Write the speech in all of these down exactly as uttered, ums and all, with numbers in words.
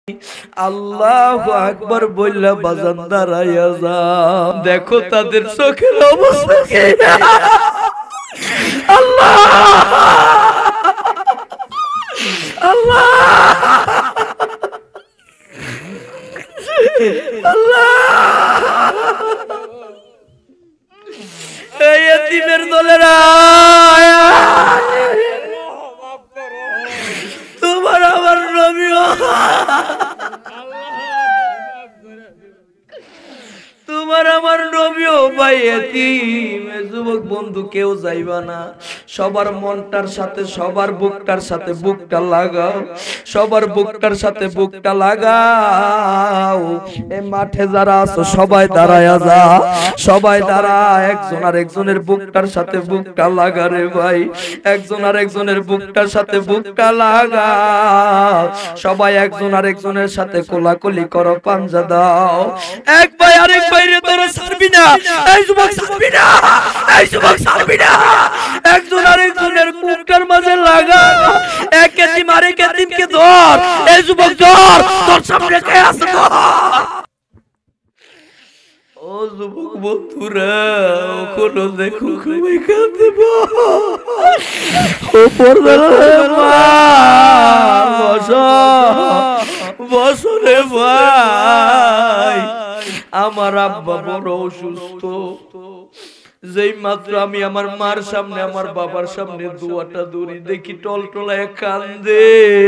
আল্লাহু আকবার বললা বাজান দাঁড়াইয়া যা, দেখো তাদের চোখের অবস্থা কি। আল্লাহ আল্লাহ আল্লাহ, এই এতিমের দলেরা তোমার আমার নবীও, তোমার আমার নবীও ভাই এতিম। যুবক বন্ধু কেউ যাইবা না, সবার মনটার সাথে সবার বুকটার সাথে বুকটা লাগাও, সবার বুকটার সাথে বুকটা লাগাও। এই মাঠে যারা আছো সবাই দাঁড়ায়া যা, সবাই দাঁড়া, একজন আর একজনের বুকটার সাথে বুকটা লাগা রে ভাই, একজন আর একজনের বুকটার সাথে বুকটা লাগা। সবাই একজন আর একজনের সাথে কোলাকুলি করো, পাঞ্জা দাও। এক ভাই আরেক ভাইরে তোরা ছাড়বি না, এই যুবক ছাড়বি না, এই যুবক ছাড়বি না, একজন আর একজনের বুকটার মাঝে লাগা। এক এতিম আরেক এতিমকে ধর, এই যুবক ধর, তোর সামনে কে আছে ধর। ও যুবক বন্ধুরা, কোনো দেখো খুবই কাঁদে বছরে ভাই। আমার আব্বা বড় অসুস্থ, যেই মাত্র আমি আমার মার সামনে আমার বাবার সামনে দুয়াটা দূরি দেখি টলটলায় কান্দে,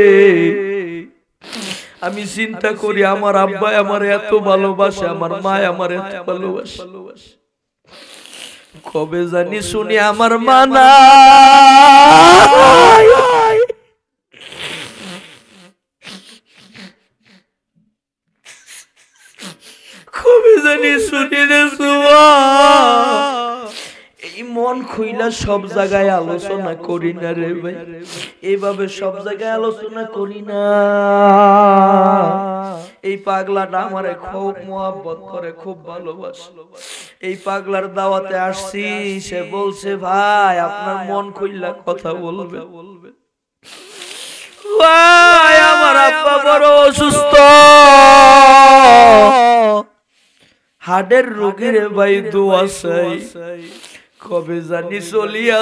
আমি চিন্তা করি আমার আব্বা আমার এত ভালোবাসে, আমার মা আমার এত ভালোবাসে, কবে জানি শুনি আমার মা নাই, কবে জানি শুনি রে সুয়া। এই মন খুইলা সব জায়গায় আলোচনা করি না রে ভাই, এইভাবে সব জায়গায় আলোচনা করি না। এই পাগলাটা আমারে খুব মোহাব্বত করে, খুব ভালোবাসে। এই পাগলার দাওয়াতে আসছি, সে বলছে ভাই আপনার মন খুইলা কথা বলবে। ভাই আমার আব্বা বড় অসুস্থ, হার্টের রোগীর ভাই দোয়া চাই, কবে জানি চলিয়া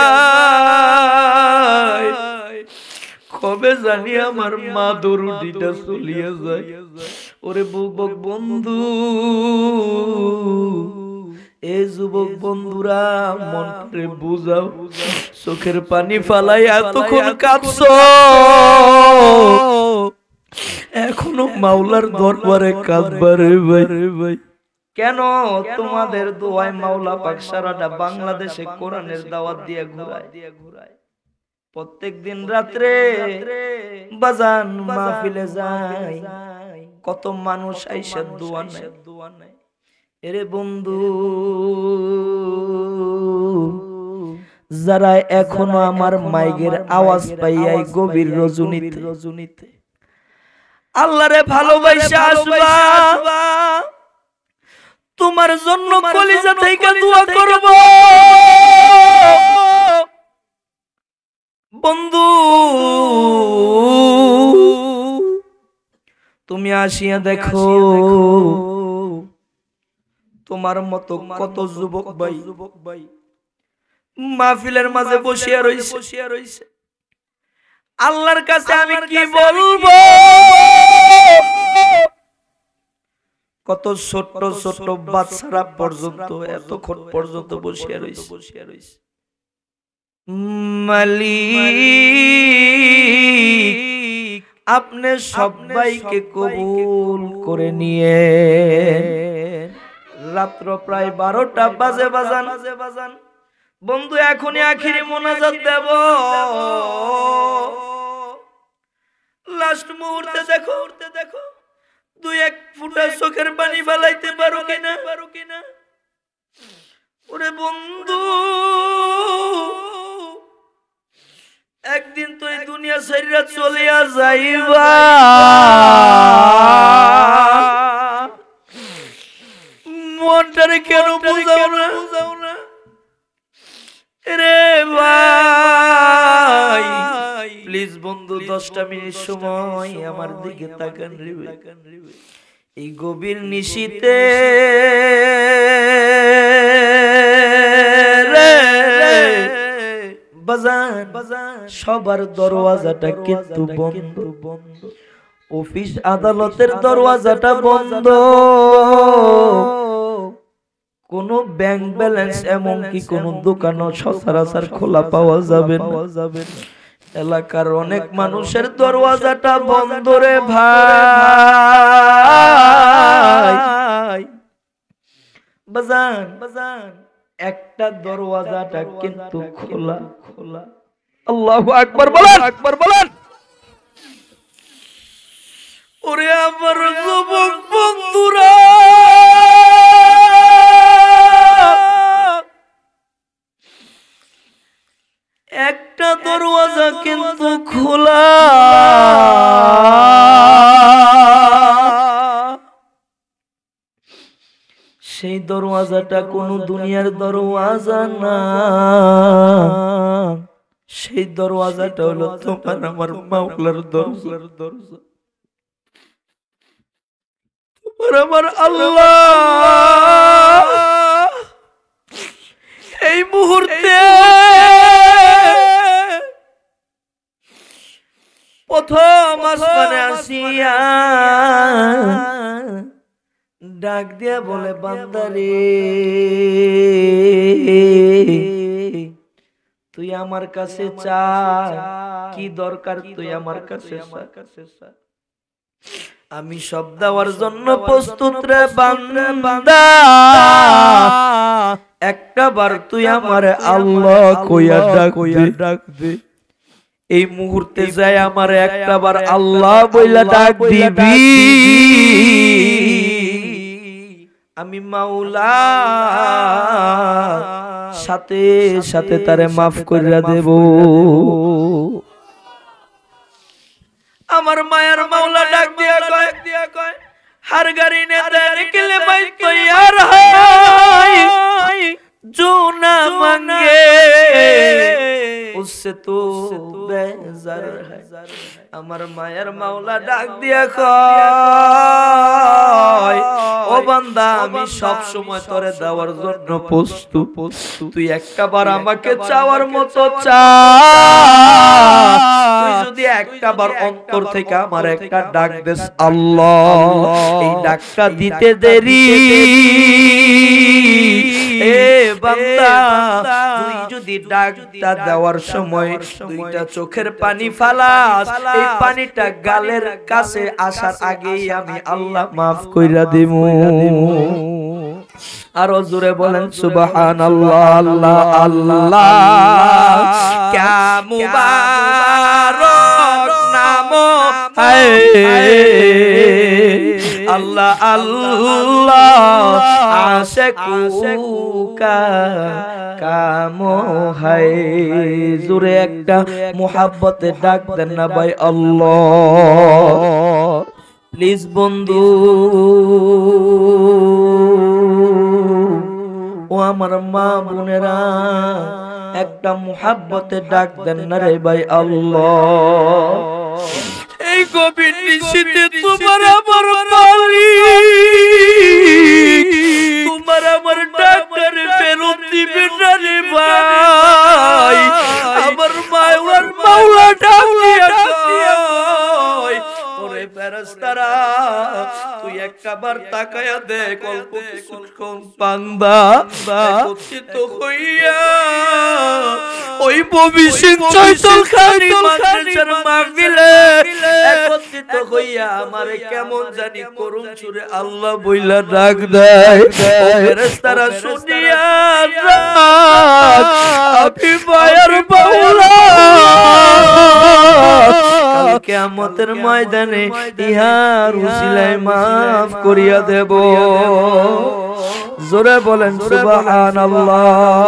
যায়, কবে জানি আমার মা দরুদিটা চলিয়া যায়। ওরে যুবক বন্ধু, এ যুবক বন্ধুরা মনরে বুঝাও, চোখের পানি ফালাই এতক্ষণ কাঁদছো, এখনো মাওলার দরবারে কাঁদবারে ভাই ভাই। কেন? তোমাদের দোয়ায় মাওলা পাক সারাটা বাংলাদেশে কোরআনের দাওয়াত দিয়ে ঘুরায়, প্রত্যেক দিন রাত্রে বাজান মাহফিলে যায়, কত মানুষ আইসা দোয়া নেয়। এরে বন্ধু, যারা এখনো আমার মাইকের আওয়াজ পাইয়াই গভীর রজনীতে রজনীতে আল্লাহরে ভালোবাসা আসবা, তোমার জন্য কলিজা থেকে দোয়া করব বন্ধু। তুমি আসিয়া দেখো তোমার মতো কত যুবক ভাই যুবক ভাই মাহফিলের মাঝে বসিয়া রইছে বসিয়া রইছে। আল্লাহর কাছে আমি কি বলবো, কত ছোট ছোট বাচ্চারা পর্যন্ত এতক্ষণ পর্যন্ত বসিয়া রইছে বসিয়া রইছে। মালিক আপনি সবাইকে কবুল করে নিয়ে, রাত্র প্রায় বারোটা বাজে বাজান বাজান বন্ধু, এখনই আখিরি মোনাজাত দেব। লাস্ট মুহূর্তে দেখো দেখো দুই এক ফুটা চোখের পানি ফেলাইতে পারো কিনা পারো কিনা। ওরে বন্ধু, একদিন তো এই দুনিয়া ছাইরা চলিয়া যাইবা, মনটারে কেন বুঝাও না বুঝাও না রে ভাই। প্লিজ বন্ধু দশটা মিনিট সময় আমার দিকে তাকান রিবে এই গভীর নিশীতে বাজান সবার দরওয়াজাটা কিন্তু বন্ধ বন্ধ অফিস আদালতের দরওয়াজাটা বন্ধ কোন ব্যাংক ব্যালেন্স এমন কি কোন দোকানও সচরাচর খোলা পাওয়া যাবে না এলাকার অনেক মানুষের দরওয়াজাটা বন্ধ রে ভাই বাজান বাজান একটা দরওয়াজাটা কিন্তু খোলা খোলা আল্লাহু আকবার বলেন আকবার বলেন ওরে আমার যুবক বন্ধুরা একটা দরওয়াজা কিন্তু খোলা সেই দরওয়াজাটা কোন দুনিয়ার দরওয়াজা না সেই দরওয়াজাটা হলো তোমার আমার মাওলার দরজা দরজা তোমার আমার আল্লাহ এই মুহূর্তে প্রথম আসমানে আসিয়া ডাক দিয়া বলে বান্দারে তুই আমার কাছে চা কি দরকার তুই আমার কাছে চা আমি সব দেওয়ার জন্য প্রস্তুত রে বান্দা একটা বার তুই আমার আল্লাহ কইয়া ডাক কইয়া ডাক দে এই মুহূর্তে যায় আমার একটা বার আল্লাহ বইলা ডাক দিবি আমি মাওলা সাথে সাথে তারে মাফ কইরা দেব আমার মায়ের মাওলা ডাক দিয়া কয় দিয়া কয় हर गरी ने निकले भाई तैयार है जो ना मांगे उससे तो बेजार है আমার মায়ের মাওলা ডাক দিয়া কয় ও বান্দা আমি সব সময় তোরে দেওয়ার জন্য প্রস্তুত তুই একটা বার আমাকে চাওয়ার মতো চা তুই যদি একটা বার অন্তর থেকে আমার একটা ডাক দেস আল্লাহ এই ডাকটা দিতে দেরি এ বান্দা তুই যদি ডাকটা দেওয়ার সময় দুইটা চোখের পানি ফালাস এই পানিটা গালের কাছে আসার আগেই আমি আল্লাহ মাফ কইরা দিমু আর জোরে বলেন সুবহানাল্লাহ আল্লাহ আল্লাহ क्या मुबारक नाम है अल्लाह अल्लाह आशिकों का काम है जोरे एकटा मोहब्बते डाक देन ना भाई अल्लाह प्लीज बंधु ও আমার মা বোনেরা একটা মুহাব্বতে ডাক দেন না রে ভাই আল্লাহ এই গভীর নিশীতে তোমার আমার মালিক তোমার আমার ডাক্তার ফেরত দিবে না রে ভাই আমার মাওলার মাওলা ডাক দিয়া কয় ওরে ফেরেশতারা তুই একবার তাকায়া দেখ অল্প কিছুক্ষণ বান্দা একত্রিত হইয়া ওই ভবিষ্যৎ চৈতলখানি মাদ্রাসার মাহফিলে একত্রিত হইয়া আমারে কেমন জানি করুণ সুরে আল্লাহ বইলা ডাক দেয় ও ফেরেশতারা শুনিয়া রাখ আপনি মায়ের মাওলা কাল কিয়ামতের ময়দানে ইহার উসিলায় মাফ করিয়া দেব জোরে বলেন সুবহানাল্লাহ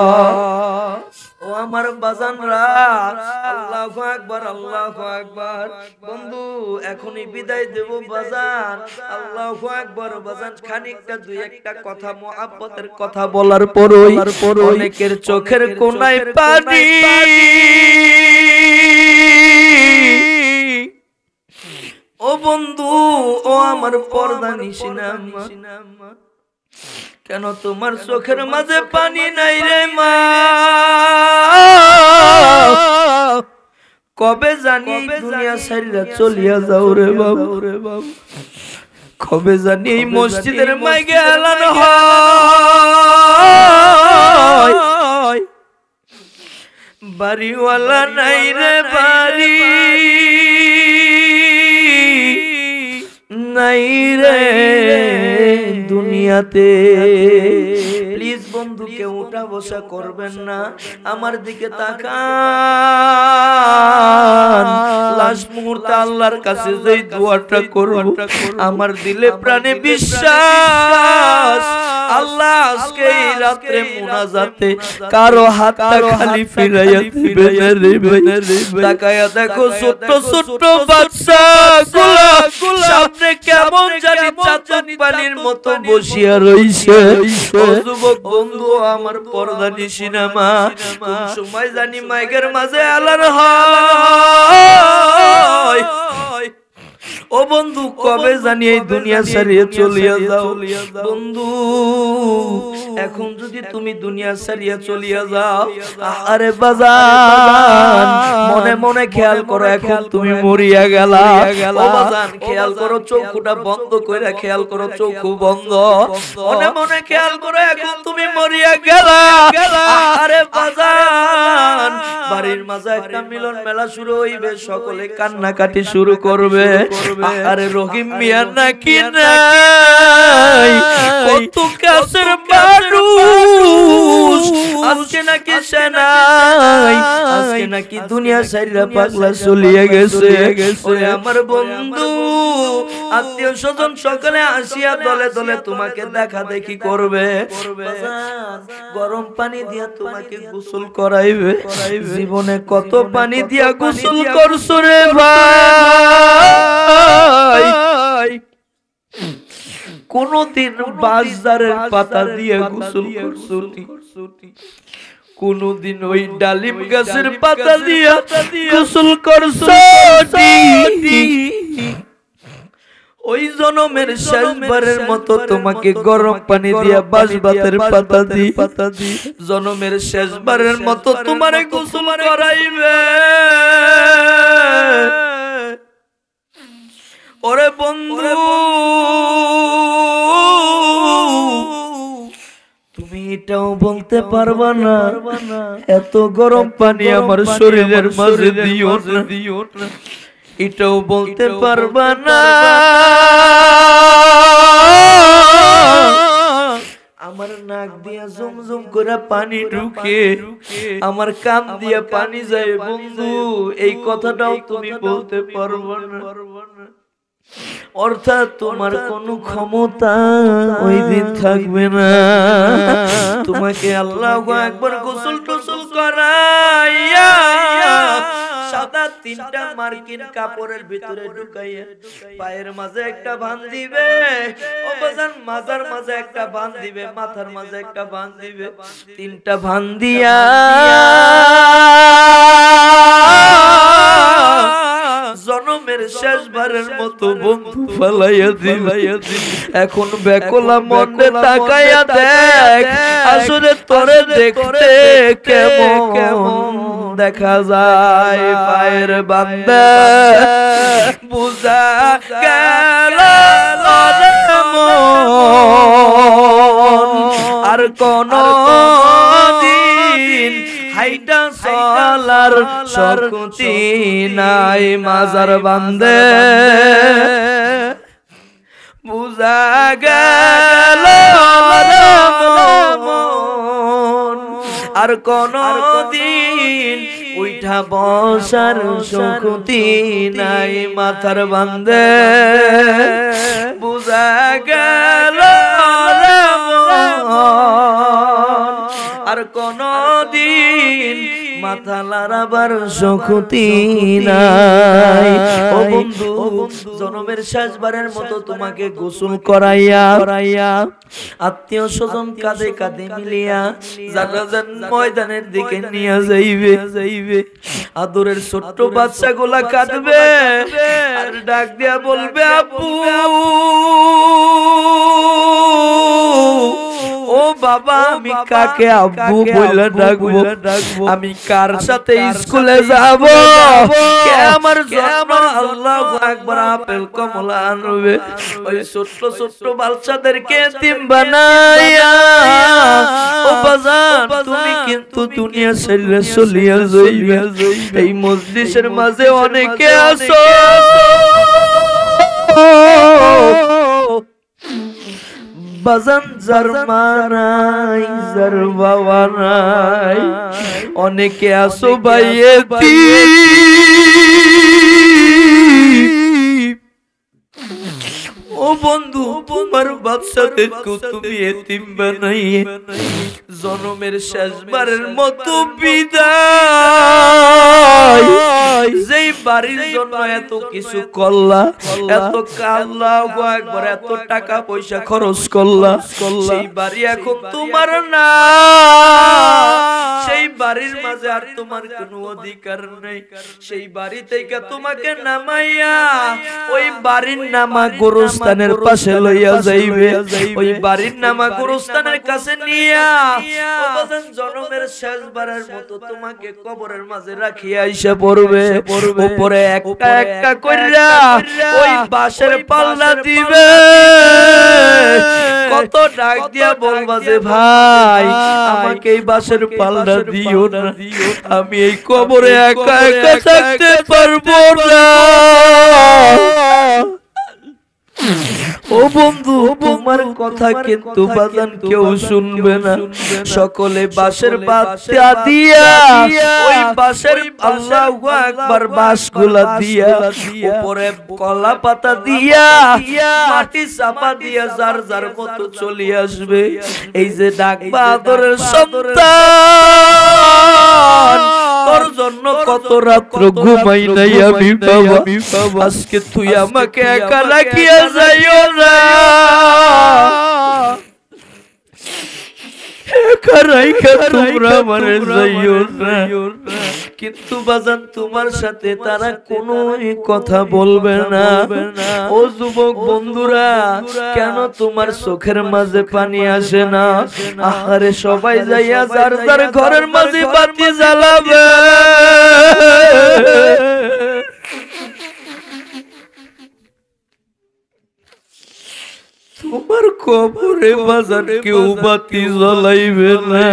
ও আমার বাজানরা আল্লাহু আকবার আল্লাহু আকবার বন্ধু এখনি বিদায় দেব বাজান আল্লাহু আকবার বাজান খানিকটা দুই একটা কথা মুহাব্বতের কথা বলার পরই অনেকের চোখের কোণায় পানি ও বন্ধু ও আমার পর্দা নিশিনা মা, কেন তোমার চোখের মাঝে পানি নাই রে মা? কবে জানি দুনিয়া ছাইরা চলিয়া যাও রে বাবু রে বাবু, কবে জানি এই মসজিদের মাইকে এলান হয়, বাড়িওয়ালা নাই রে বাড়ি নাই রে দুনিয়াতে। প্লিজ বন্ধুকে উঠা বসা করবেন না, আমার দিকে তাকান। লাস্ট মুহূর্তে আল্লাহর কাছে যেই দোয়াটা করব, আমার দিলে প্রাণে বিশ্বাস আল্লাহ আজকে এই রাতে মুনাজাতে কারো হাতটা খালি ফিরাইয়া দিবে না রে ভাই। তাকায়া দেখো ছোট্ট ছোট্ট বাচ্চাগুলো সামনে কেমন জানি চাচুক পানির মতো বসিয়া রইছে। ও যুবক বন্ধু আমার পর্দা নিশিনা মা, কোন সময় জানি মাইকের মাঝে আলার হয়। ও বন্ধু কবে জানি এই দুনিয়া ছাড়িয়ে চলিয়া যাও বন্ধু। এখন যদি তুমি দুনিয়া ছাড়িয়া চলিয়া যাও, আরে বাজান মনে মনে খেয়াল করো এখন তুমি মরিয়া গেলা। ও বাজান খেয়াল করো, চোখটা বন্ধ কইরা খেয়াল করো, চোখ বন্ধ, মনে মনে খেয়াল করো এখন তুমি মরিয়া গেলা। আরে বাজান বাড়ির মাঝে একটা মিলন মেলা শুরু হইবে, সকলে কান্নাকাটি শুরু করবে। আরে রহিম মিয়া নাকি নাই, কত কাছের মানুষ আজকে নাকি সে নাই, আজকে নাকি দুনিয়া ছাইরা পাগলা চলিয়া গেছে। ওরে আমার বন্ধু আত্মীয় স্বজন সকলে আসিয়া দলে দলে তোমাকে দেখা দেখি করবে, গরম পানি দিয়া তোমাকে গোসল করাইবে। জীবনে কত পানি দিয়া গোসল করছো রে ভাই, কোনদিন বাজারের পাতা দিয়ে গোসল করছো? কোনদিন ওই ডালিম গাছের পাতা দিয়া গোসল করছো? ওই জনমের শেষবারের মতো তোমাকে গরম পানি দিয়া বাঁশবাতের পাতা দি পাতা দি জনমের শেষবারের মতো তোমারে গোসল করাইবে। ওরে বন্ধু তুমি এটাও বলতে পারবা না এত গরম পানি আমার শরীরের মাঝে দিও না, এটাও বলতে পারবা না আমার নাক দিয়া জমজম করে পানি ঢুকে আমার কান দিয়া পানি যায়। বন্ধু এই কথাটাও তুমি বলতে পারবা না, অর্থাৎ তোমার কোনো ক্ষমতা ওই দিন থাকবে না। তোমাকে আল্লাহু আকবার গোসল টোসল করাইয়া সাদা তিনটা মার্কিন কাপড়ের ভিতরে ঢুকাইয়া পায়ের মাঝে একটা বাঁধ দিবে, অবজান মাজার মাঝে একটা বাঁধ দিবে, মাথার মাঝে একটা বাঁধ দিবে, তিনটা বাঁধ দিয়া জনমের শেষবারের মতো বন্ধু ফালাইয়া দিলাইয়া দিল। এখন বেকলা মনে তাকাইয়া দেখ আসলে তোরে দেখতে কেমন কেমন দেখা যায়। পায়ের বান্দা বুঝা গেল আর কোন দিন হাইটা চলার শক্তি নাই। মাজার বান্দে বুঝা গেল আর কোন দিন উঠা বসার শক্তি নাই। মাথার বান্দে বুঝা গেল আর কোন দিন মাথা আপনার আবার শক্তি নাই। ও বন্ধু, জনমের শেষবারের মতো তোমাকে গোসল করাইয়া করাইয়া আত্মীয় স্বজন কাঁধে কাঁধে মিলিয়া জানাজার ময়দানের দিকে নিয়ে যাইবে যাইবে আদরের ছোট্ট বাচ্চা গুলা কাঁদবে আর ডাক দিয়া বলবে আপু ও বাবা আমি কাকে আব্বু বলে ডাকবো, আমি কার সাথে স্কুলে যাব, কে আমার জন্য আল্লাহু আকবার আপেল কমলা আনবে। ওই ছোট্ট ছোট্ট বাচ্চাদেরকে এতিম বানাইয়া ও বাজান তুমি কিন্তু দুনিয়া ছেড়ে চলিয়া যাইবে। এই মজলিসের মাঝে অনেকে আছো বাজান যার মা নাই যার বাবা নাই, অনেকে আসো ভাইয়েতি ও বন্ধু তোমার বাচ্চাদেরকে তুমি এতিম বানাইয়ে জনমের শেষবারের মতো বিদায়, যেই বাড়ির জন্য এত কিছু করলা, এত আল্লাহু আকবার এত টাকা পয়সা খরচ করলা, সেই বাড়ি এখন তোমার না, সেই বাড়ির মাঝে আর তোমার কোনো অধিকার নেই। সেই বাড়ি থেকে তোমাকে নামাইয়া ওই বাড়ির নামা গোরস্থানের পাশে লইয়া যাইবে, ওই বাড়ির নামা গোরস্থানের কাছে নিয়া জনমের শেষবারের মতো তোমাকে কবরের মাঝে রাখিয়া আইসা পড়বে। উপরে একটা একটা কইরা ওই বাঁশের পাল্লা দিবে, কত ডাক দিয়া বলবা যে ভাই আমাকে এই বাঁশের পাল্লা দিও না, আমি এই কবরে একা একা থাকতে পারবো না। ও বন্ধু তোমার কথা কিন্তু বাজান কেউ শুনবে না, সকলে বাঁশের পাতা দিয়া ওই বাঁশের আল্লাহু আকবার বাঁশগুলা দিয়া উপরে কলা পাতা দিয়া মাটি চাপা দিয়া যার যার মতো চলে আসবে। এই যে ডাকবা আদরের সন্তান তোর জন্য কত রাত্র ঘুমাই নাই আমি বাবা, আজকে তুই আমাকে একা রাখিয়া যাইও না, একা রাইখা তোমরা আমারে যাইও না। কিন্তু বাজান তোমার সাথে তারা কোনো কথা বলবে না। ও যুবক বন্ধুরা কেন তোমার চোখের মাঝে পানি আসে না? আহারে সবাই যাইয়া যার যার ঘরের মাঝে বাতি জ্বালাবে, তোমার কবরে বাজার কেউ বাতি জ্বলাইবে না।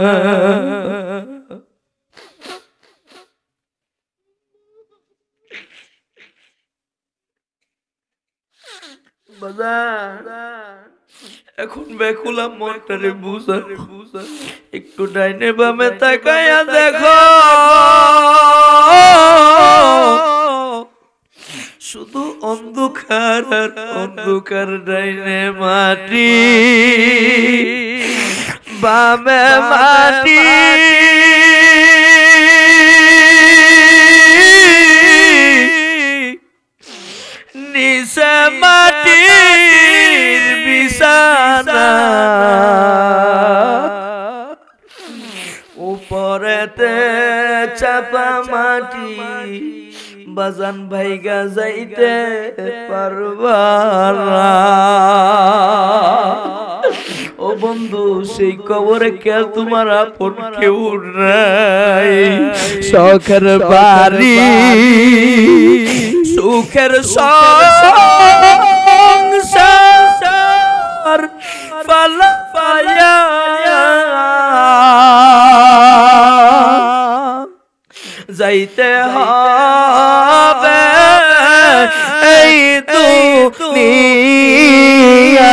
এখন বেকুলা মনটারে বুঝা বুঝা একটু ডাইনে বামে তাকায়া দেখো, শুধু অন্ধকার আর অন্ধকার, ডাইনে মাটি বামে মাটি, নিচে মাটির বিছানা, উপরেতে চাপা মাটি, বাজান ভাইগা যাইতে পারবা না। ও বন্ধু সেই কবরে কে তোমার আপন কেউ নাই, শখের বাড়ি সুখের সংসার পালা পায়া যাইতে হবে এই দুনিয়া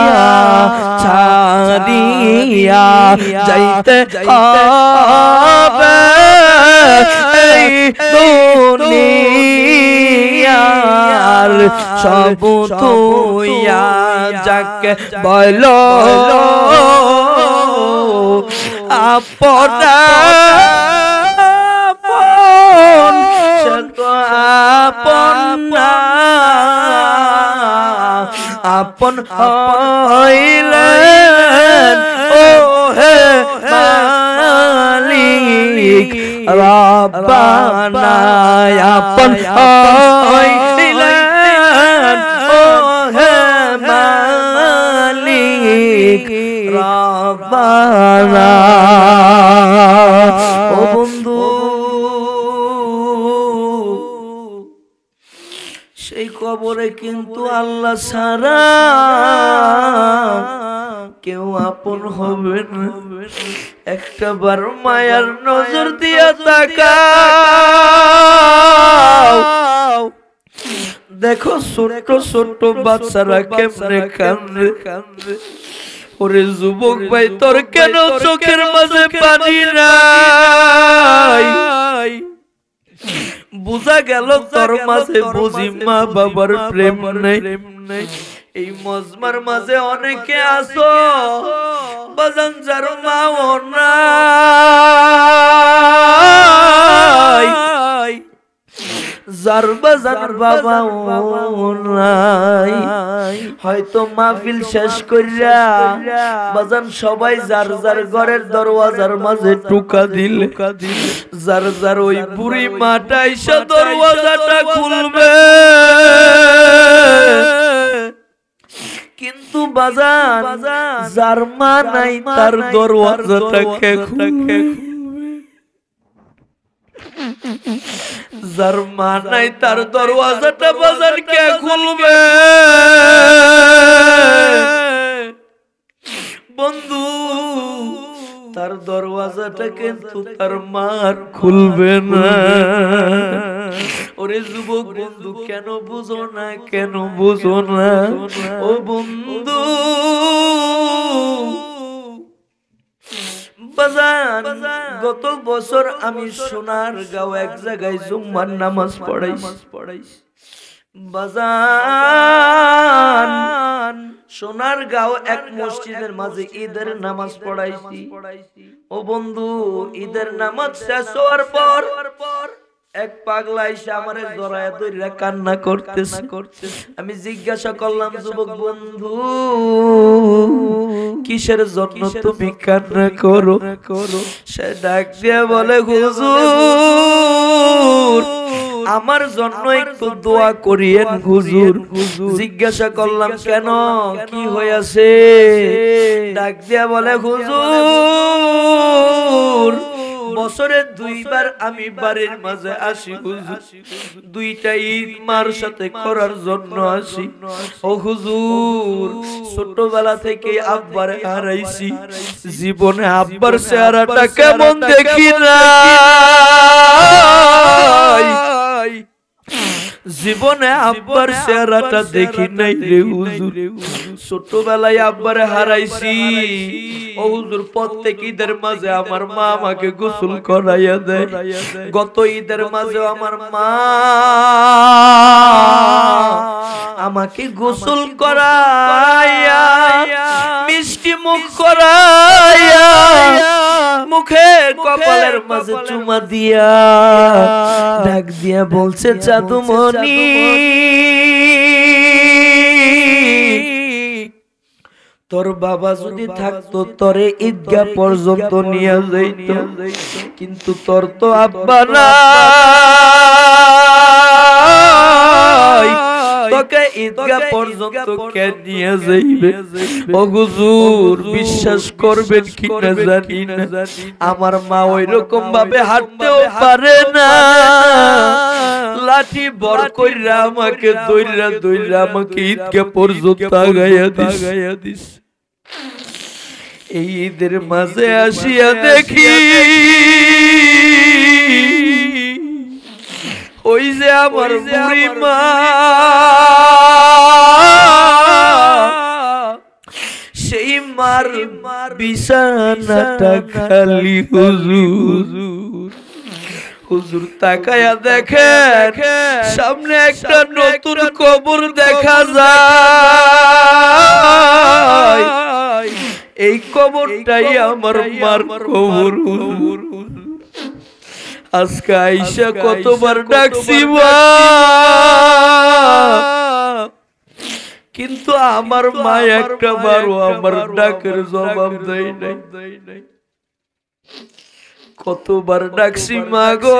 ছাড়িয়া, যাইতে হবে এই দুনিয়ার সব তুইয়া যাকে বলো আপনা আপন সে তো আপন না আপন হইলেন ও হে মালিক রব্বানা আপন হইলেন ও হে মালিক রব্বানা ও বন্ধু সেই কবরে কিন্তু আল্লাহ ছাড়া কেউ আপন হবে না একটা বার মায়ার নজর দিয়া তাকাও দেখো ছোট ছোট বাচ্চারা কেমনে কান্দে কান্দে ওরে যুবক ভাই তোর কেন চোখের মাঝে পানি নাই বুঝা গেল তোর মাঝে বুঝি মা বাবার প্রেম নাই এই মজমার মাঝে অনেকে আসো বাজান যার মাও নাই যার বাজান বাবাও নাই হয়তো মাহফিল শেষ কইরা বাজান সবাই যার যার ঘরের দরওয়াজার মাঝে টুকা দিলে যার যার ওই বুড়ি মাটা এসে দরওয়াজাটা খুলবে কিন্তু বাজান যার মা নাই তার দরওয়াজাটা কে খুলবে যার মা নাই তার দরওয়াজাটা বাজার কে খুলবে বন্ধু তার দরওয়াজাটা কিন্তু তার মা খুলবে না ওরে যুবক বন্ধু কেন বুঝো না কেন বুঝো না ও বন্ধু বাজান গত বছর আমি সোনারগাঁও এক জায়গায় জুম্মার নামাজ পড়াইছি বাজান সোনারগাঁও এক মসজিদের মাঝে ঈদের নামাজ পড়াইছি ও বন্ধু ঈদের নামাজ শেষ হওয়ার পর এক পাগলা এসে আমারে জড়ায়া ধইরা কান্না করতেছে আমি জিজ্ঞাসা করলাম যুবক বন্ধু কিসের জন্য তুমি কান্না করো সে ডাক দিয়ে বলে হুজুর আমার জন্য একটু দোয়া করিয়েন হুজুর জিজ্ঞাসা করলাম কেন কি হয়েছে ডাক দিয়া বলে হুজুর বছরে দুইবার আমি বাড়ির মাঝে আসি হুজুর দুইটা ঈদ মার সাথে করার জন্য আসি ও হুজুর ছোটবেলা থেকে আব্বারে হারাইছি জীবনে আব্বার চেহারাটা কেমন দেখি না জীবনে আব্বার চেহারাটা দেখি নাই রে হুজুর ছোটবেলায় আব্বারে হারাইছি ও হুজুর প্রত্যেক ঈদের মাঝে আমার মা আমাকে গোসল করাইয়া দেয় গত ঈদের মাঝে আমার মা আমাকে গোসল করাইয়া মিষ্টি মুখ করাইয়া মুখে কপালের মাঝে চুমা দিয়া ডাক দিয়া বলছে জাদুমণি তোর বাবা যদি থাকতো তোরে ঈদগাহ পর্যন্ত নিয়ে যাইত কিন্তু তোর তো আব্বা নাই তোকে ঈদগাহ পর্যন্ত কে নিয়ে যাইবে ও হুজুর বিশ্বাস করবেন কি না জানি না আমার মা ওই রকম ভাবে হাঁটতেও পারে না লাঠি বর কইরা আমাকে দইরা দইরা আমাকে ঈদগাহ পর্যন্ত আগাইয়া দিস এই ঈদের মাঝে আসিয়া দেখি ওই যে আমার বুড়ি মা সেই মার বিছানাটা খালি হুজুর হুজুর তাকায়া দেখে সামনে একটা নতুন কবর দেখা যায় এই কবরটাই আমার মার কবর আজকে আইসা কতবার ডাকছি মা, কিন্তু আমার মা একটা বারও আমার ডাকের জবাব দেয় নাই। কতবার ডাকছি মা গো,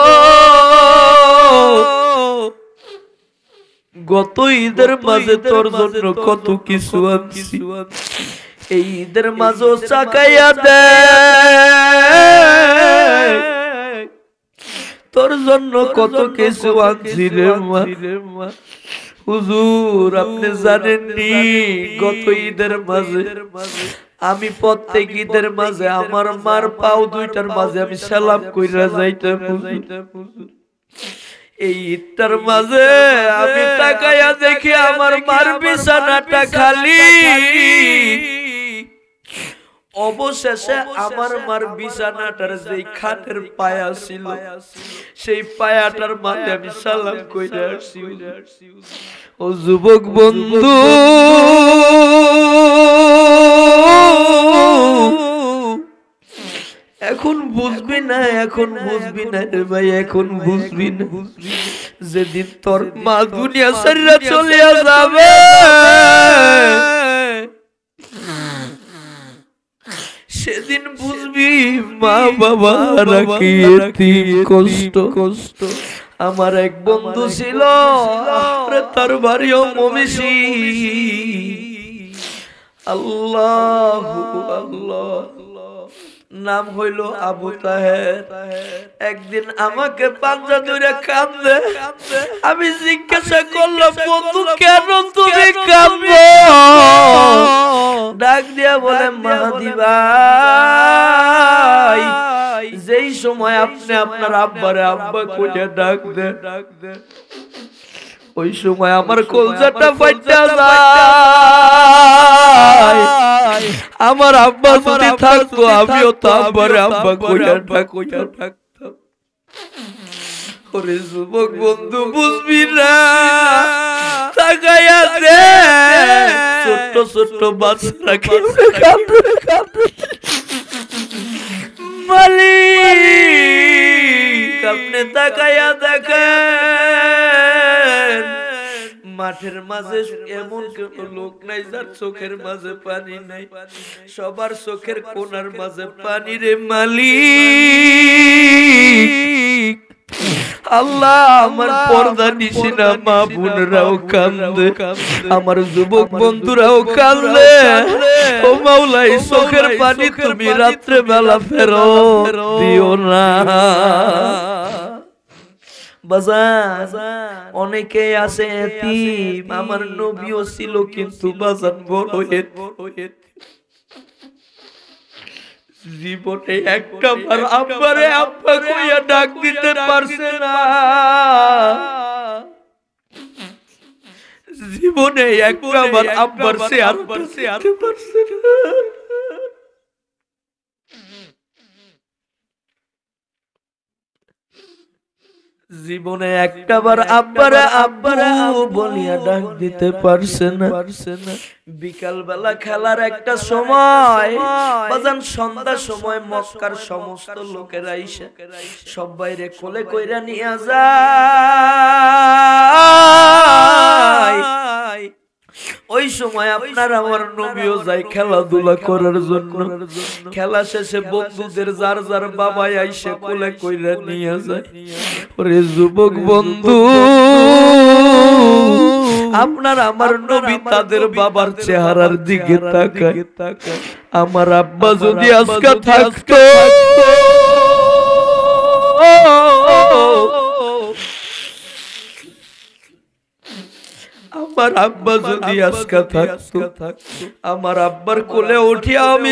গত ঈদের মাঝে তোর জন্য কত কিছু আনছি, এই ঈদের মাঝে চাকাইয়া দে, তোর জন্য কত কিছু আনছি রে মা। হুজুর আপনি জানেননি গত ঈদের মাঝে আমি প্রত্যেক ঈদের মাঝে আমার মার পাও দুইটার মাঝে আমি সালাম কইরা যাইতাম। এই ঈদটার মাঝে আমি তাকাইয়া দেখি আমার মার বিছানাটা খালি। অবশেষে আমার মার বিছানাটার যেই খাটের পায়া ছিল সেই পায়াটার মাঝে আমি সালাম কইরা আসছি। ও যুবক বন্ধু, এখন বুঝবি না, এখন বুঝবি না রে ভাই, এখন বুঝবি না। যেদিন তোর মা দুনিয়া ছাইরা চলে যাবে সেদিন বুঝবি মা বাবা রাখি কষ্ট কষ্ট। আমার এক বন্ধু ছিল তার বাড়িও মমিষি, আল্লাহ আল্লাহ নাম হইল আবু তাহের। একদিন আমাকে পাঞ্জা ধরে কাঁদে, আমি জিজ্ঞাসা করলাম বন্ধু কেন তুমি কাঁদো? ডাক দিয়া বলে মাহাদি ভাই, যেই সময় আপনি আপনার আব্বারে আব্বা কইয়া ডাক দে ডাক দে ওই সময় আমার কলজাটা ফাইটা যায়। আমার আব্বা যদি থাকতো আমিও তো আব্বারে আব্বা কইয়া ডাক কইয়া ডাকতাম। ওরে যুবক বন্ধু বুঝবি না, তাকাইয়া দে ছোট্ট ছোট্ট বাচ্চারা কেমনে কাঁদে কাঁদে। মালিক আপনি তাকাইয়া দেখেন, মাঠের মাঝে এমন কোন লোক নাই যার চোখের মাঝে পানি নাই, সবার চোখের কোণার মাঝে পানি রে মালিক। আল্লাহ আমার পর্দা নিশিনা মা বোনরাও কান্দে, আমার যুবক বন্ধুরাও কান্দে। ও মাওলা এই চোখের পানি তুমি রাত্রে বেলা ফেরত দিও না। বাজান অনেকে আছে এতিম, আমার নবীও ছিল কিন্তু বাজান বড় এতিম। জীবনে একটা বার আব্বারে আব্বা কইয়া ডাক দিতে পারছে না, জীবনে একটা বার আব্বার সে আব্বার সে আনতে পারছে না। জীবনে একটাবার আব্বারে আব্বারে বলিয়া ডাক দিতে পারছে না। বিকাল বেলা খেলার একটা সময় বাজান সন্ধ্যার সময় মক্কার সমস্ত লোকেরা আইসা সবাই রে কোলে কইরা নিয়ে যায়। ওই সময় আপনার আমার নবীও যায় খেলাধুলা করার জন্য। খেলা শেষে বন্ধুদের যার যার বাবাই আইসে কোলে কইরা নিয়ে যায়। ওরে যুবক বন্ধু, আপনার আমার নবী তাদের বাবার চেহারার দিকে তাকায়। আমার আব্বা যদি আজকে থাকতো, আমার আব্বা যদি আজকে থাকতো, আমার আব্বার কোলে উঠিয়া আমি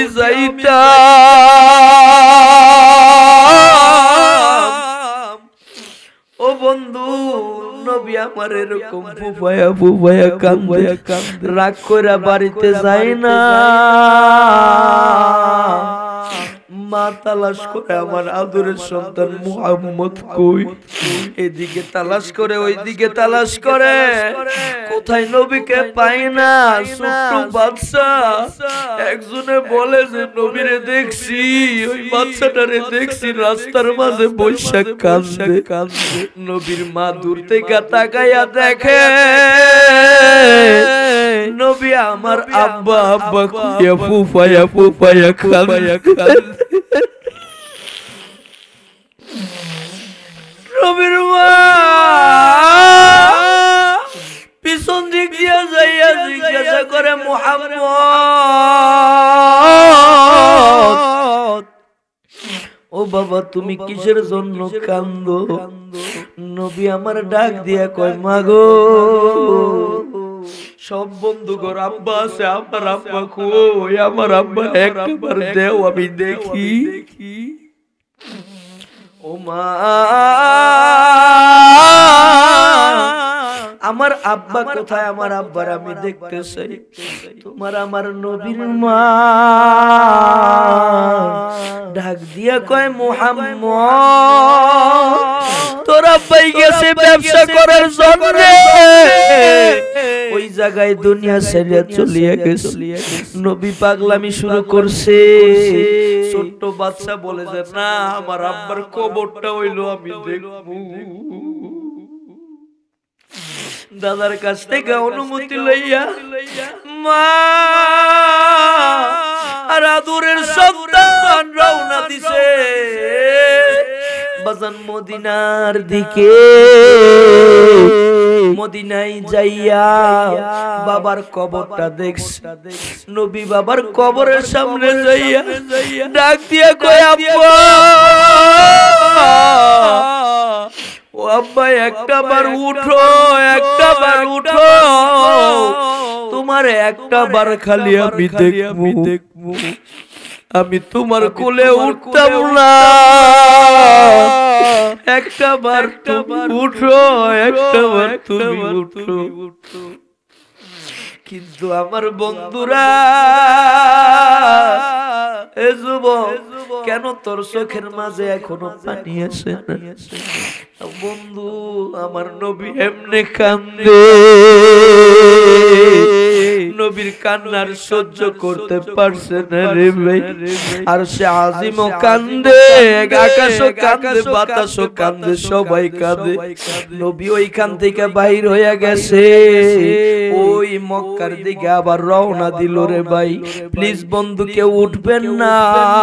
যাইতাম। ও বন্ধু, নবী আমার এরকম ফুফায়া ফুফায়া কান্দে, রাগ কইরা বাড়িতে যায় না। মা তালাশ করে আমার আদরের সন্তান মুহাম্মদ কই, এদিকে তালাশ করে ওইদিকে তালাশ করে, কোথায় নবীকে পাই না। ছোট্ট বাচ্চা একজনে বলে যে নবীরে দেখছি, ওই বাচ্চাটারে দেখছি রাস্তার মাঝে বৈশা কাঁদে কাঁদে। নবীর মা দূর থেকে তাকাইয়া দেখে নবী আমার আব্বা আব্বা কইয়া ফুফায়া ফুফায়া খাবায়া কাঁদে। নবীর মা পিছন দিক দিয়া যাইয়া জিজ্ঞাসা করে মুহাম্মদ, ও বাবা তুমি কিসের জন্য কান্দো? নবী আমার ডাক দিয়া কয় মা গো, সব বন্ধুগণ আব্বা আছে, আমার আব্বা কই? আমার আব্বা একবার দেও আমি দেখি। ও মা আমার আব্বা কোথায়? আমার আব্বার আমি দেখতে চাই। তোমার আমার নবীর মা ডাক দিয়া কয় মুহাম্মদ, তোর আব্বাই গেছে ব্যবসা করার জন্য, ওই জায়গায় দুনিয়া ছেড়ে চলিয়া গেছে। নবী পাগলামি শুরু করছে। ছোট্ট বাচ্চা বলে যে না, আমার আব্বার কবরটা হইলো আমি দেখব। দাদার কাছ থেকে অনুমতি লইয়া মা আর আদরের সন্তান রওনা দিছে বাজান মদিনার দিকে। মদিনায় যাইয়া বাবার কবরটা দেখছে। নবী বাবার কবরের সামনে যাইয়া ডাক দিয়া কয় আব্বা, ও আব্বা একটা বার উঠো, একটা বার উঠো, তোমার একটা বার খালি আমি দেখবো, দেখবো। আমি তোমার কোলে উঠতাম না, একটা বার উঠো, একটা বার তুমি উঠো। কিন্তু আমার বন্ধুরা, এ যুবক কেন তোর চোখের মাঝে এখনো পানি আসে না? বন্ধু আমার নবী এমনে কান্দে, নবীর কান্নার সহ্য করতে পারছে না রে ভাই। আর সে আজিমও কান্দে, আকাশও কান্দে, বাতাসও কান্দে, সবাই কাঁদে। নবী ওইখান থেকে বাহির হইয়া গেছে, ওই মক্কার দিকে আবার রওনা দিল রে ভাই। প্লিজ বন্ধু কেউ উঠবেন না,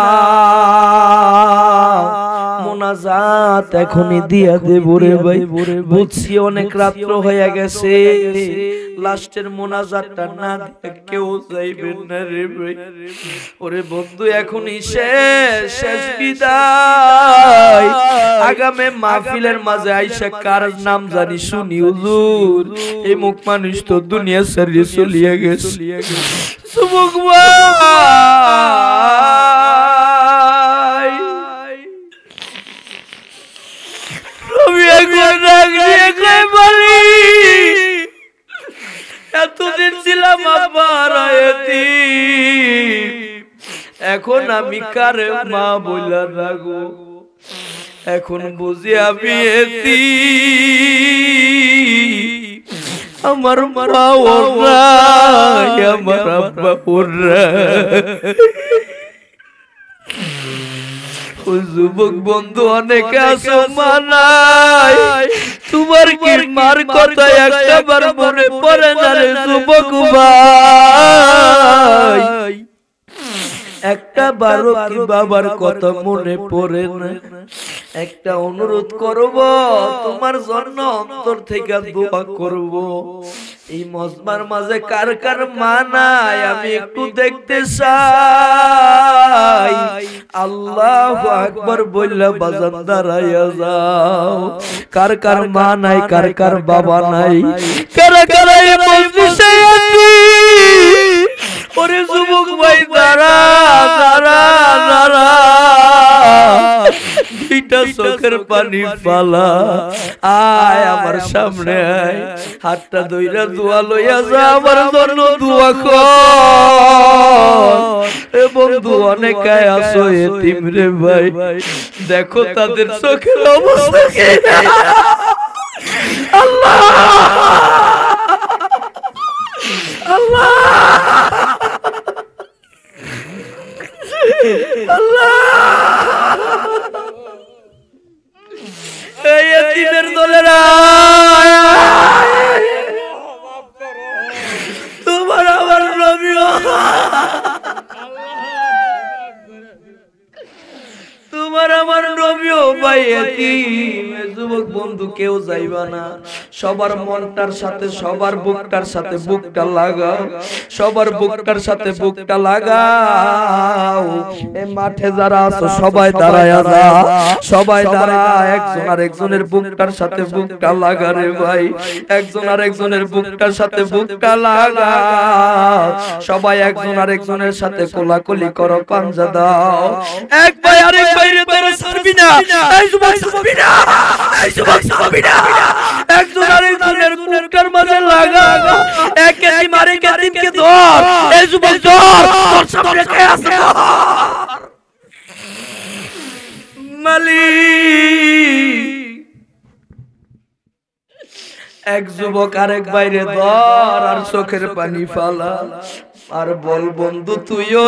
মোনাজাত এখনই দিয়া দেব রে ভাই। বুঝছি অনেক রাত্র হয়ে গেছে, লাস্টের মোনাজাতটা না দিয়ে কেউ যাইবেন না রে ভাই। ওরে বন্ধু এখনই শেষ, শেষ বিদায়। আগামী মাহফিলের মাঝে আইসা কার নাম জানি শুনি হুজুর, এই মুখ মানুষ তো দুনিয়া ছেড়ে চলিয়া গেছে। যুবক ভাই, আমি একবার ডাক দিয়ে কই বলি, এতদিন ছিলাম আব্বার এতিম, এখন আমি কারে মা বইলা রাখবো? এখন বুঝি আমি এতিম, আমার মা ওরা, আমার আব্বা ওরা। যুবক বন্ধু অনেকে আছো মানাই, তোমার কি মার কথা একটা বার মনে পড়ে না রে যুবক ভাই? একটা বারো কি বাবার কথা মনে পড়ে না? একটা অনুরোধ করব, তোমার জন্য অন্তর থেকে দোয়া করব। এই মজমার মাঝে কার কার মা নাই আমি একটু দেখতে চাই। আল্লাহু আকবার বললে বাজান দাঁড়াইয়া যাও। কার কার মা নাই, কার কার বাবা নাই, কারা কারা এই মজলিসে আছি? ওরে যুবক ভাই দাঁড়া, দাঁড়া, দাঁড়া। দুইটা চোখের পানি ফালা আয় আমার সামনে আয় হাতটা ধইরা দোয়া লইয়া যা আমার জন্য দোয়া কর এ বন্ধু অনেকায় আসো এতিম রে ভাই দেখো তাদের চোখের অবস্থা কি আল্লাহ আল্লাহ আল্লাহ এই এতিমের দলেরা তোমার আমার রবিও তোমার আমার নবীও ভাই এতিম যুবক বন্ধু কেউ যাইবা না সবার মনটার সাথে সবার বুকটার সাথে বুকটা লাগাও সবার বুকটার সাথে বুকটা লাগাও এই মাঠে যারা আছো সবাই দাঁড়ায়া যাও সবাই দাঁড়া একজন আর একজনের বুকটার সাথে বুকটা লাগা রে ভাই একজন আর একজনের বুকটার সাথে বুকটা লাগাও সবাই একজন আর একজনের সাথে কোলাকুলি করো পাঞ্জা দাও এক ভাই আরেক বাইরে তোরা ছাড়বি না এই যুবক ছাড়বি না এই যুবক ছাড়বি না একজন আরেকজনের বুকটার মাঝে লাগা এক এতিম আরেক এতিমকে ধর এই যুবক ধর তোর সামনে কে আছে মালিক এক যুবক আরেক বাইরে ধর আর চোখের পানি ফালা আর বল বন্ধু তুইও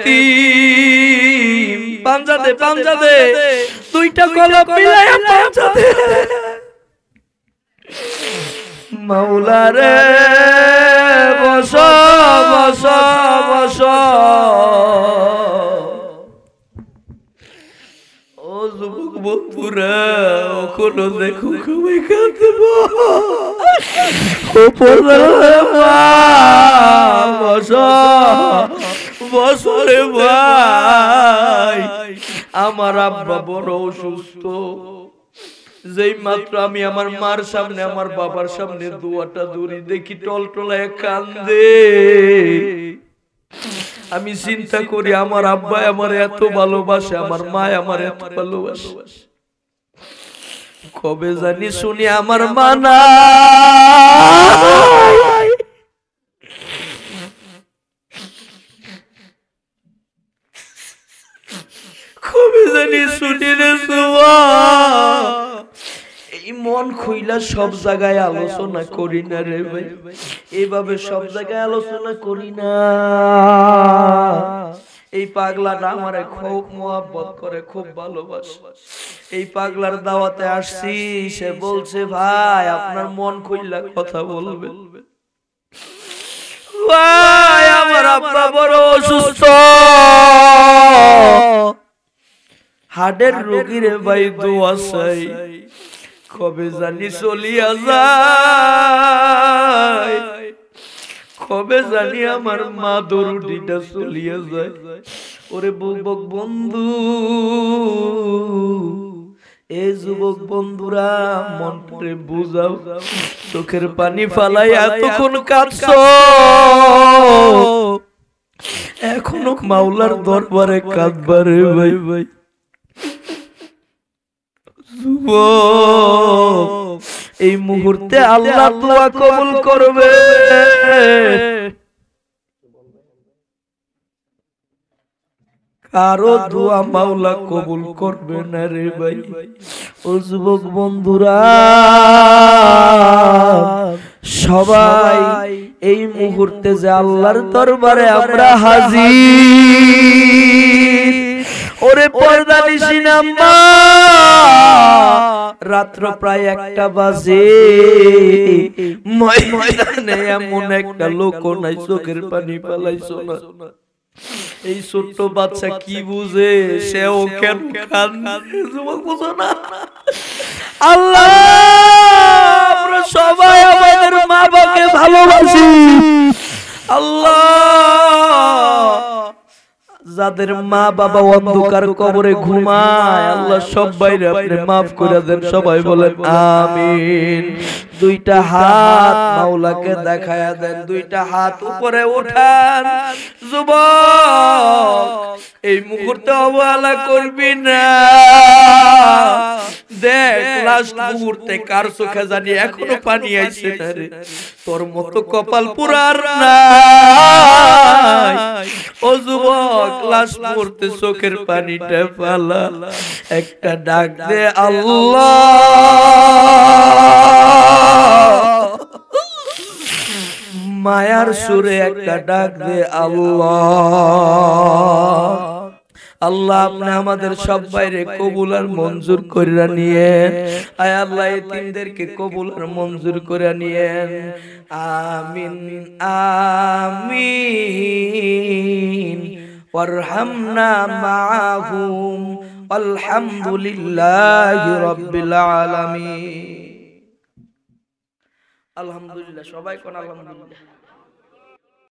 এতিম পাঞ্জা দে পাঞ্জা দে দুইটা কলম মিলায়া পাঞ্জা দে মাওলা রে বস বস বস ও যুবক বন্ধুরা ওখনো দেখো কবে কাঁদব বস বস রে ভাই আমার আব্বা বড় অসুস্থ যেই মাত্র আমি আমার মার সামনে আমার বাবার সামনে দোয়াটা দূরি দেখি টলটলায় কান্দে আমি চিন্তা করি আমার আব্বা আমার এত ভালোবাসে আমার মা আমার এত ভালোবাসে কবে জানি শুনি আমার মা নাই কবে জানি শুনি রে সুয়া এই মন খুইলা সব জায়গায় আলোচনা করি না রে ভাই এইভাবে সব জায়গায় আলোচনা করি না এই পাগলাটা আমারে খুব মোহাব্বত করে খুব ভালোবাসে এই পাগলার দাওয়াতে আসছি সে বলছে ভাই আপনার মন খুইলা কথা বলবে ভাই আমার আব্বা বড় অসুস্থ হার্টের রোগী রে ভাই দোয়া চাই কবে জানি চলিয়া যায় কবে জানি আমার মা দরুদিটা চলিয়া যায় ওরে যুবক বন্ধু এ যুবক বন্ধুরা মনটারে বুঝাও চোখের পানি ফালাই এতক্ষণ কাঁদছো এখনো মাওলার দরবারে কাঁদবারে ভাই ভাই এই মুহূর্তে আল্লাহ দোয়া কবুল করবে কারো দোয়া মাওলা কবুল করবে না রে ভাই ও যুবক বন্ধুরা সবাই এই মুহূর্তে যে আল্লাহর দরবারে আমরা হাজির ওরে পর্দা নিশিন আম্মা রাত্র প্রায় একটা বাজে ময়দানে এমন একটা লোক নাই চোখের পানি পালাইছো না এই ছোট্ট বাচ্চা কি বুঝে সেও কেন কান্দে যুবক বুঝো না আল্লাহ আমরা সবাই আমাদের মা বাবাকে ভালোবাসি আল্লাহ যাদের মা বাবা অন্ধকার কবরে ঘুমায় আল্লাহ সবাইরে আপনি maaf করে দেন সবাই বলেন আমিন দুইটা হাত মাওলাকে দেখায়া দেন দুইটা হাত উপরে উঠান যুবক এই মুহূর্তে অবহেলা করবি না। দেখ লাস্ট মুহূর্তে কার চোখে জানি এখনো পানি আইছে না রে, তোর মতো কপাল পুরার নাই। ও যুবক, লাস্ট মুহূর্তে চোখের পানিটা ফালা, একটা ডাক দে আল্লাহ, মায়ার সুরে একটা ডাক দে আল্লাহ। আল্লাহ আপনি আমাদের সবাইরে কবুল আর মঞ্জুর করে নিয়েন। আয় আল্লাহ এতিমদেরকে কবুল আর মঞ্জুর করে নিয়েন। আমিন আমিন। ওয়ারহামনা মাআহুম। আলহামদুলিল্লাহি রাব্বিল আলামিন। আলহামদুলিল্লাহ, সবাই কোন আলহামদুলিল্লাহ।